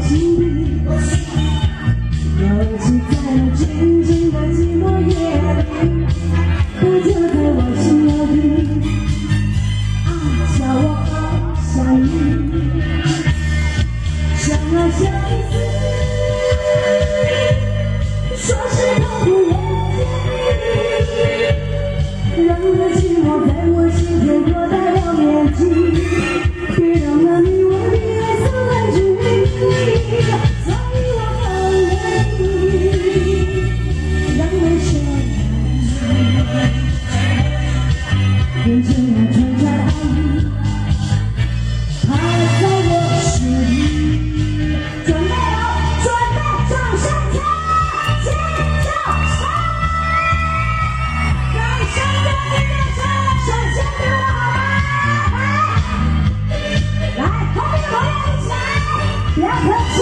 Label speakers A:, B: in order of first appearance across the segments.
A: 心底，尤其在那静静的寂寞夜里，它就在我心里。啊，叫我好想你，相爱相思，说是痛苦也甜蜜，让那寂寞在我心田扩大了面积。 别让那你我的爱走来距离，所以我很愿意让我相爱，变成那串串爱意，它在我心里。准备哦，准备，掌声跳，尖叫声，掌声在你面前，闪现给我好吗？ 来，同学们一起来，不要客气。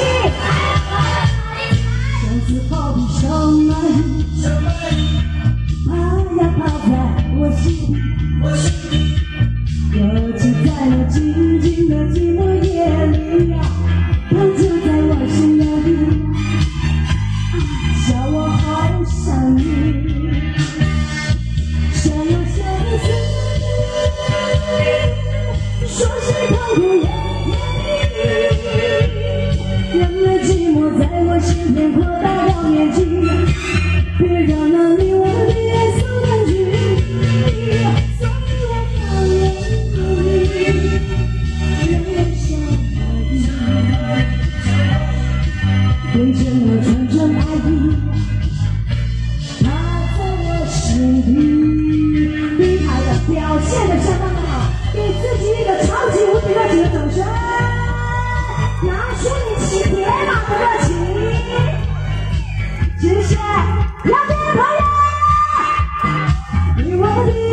A: 相思好比小蚂蚁，爬呀爬在我心里，尤其在那静静的寂寞夜里呀，它就在我心里。叫我好想你，想要相思，说是痛苦也。 让那寂寞在我心田扩大了面积，别让那你我的爱走太距离，所以我很愿意让我相爱，变成了串串爱意，它在我心底。厉害的，表现的相当的好，给自己一个超级无敌热情的掌声。 拿出你骑铁马的热情，谢谢，要见的朋友，你我的。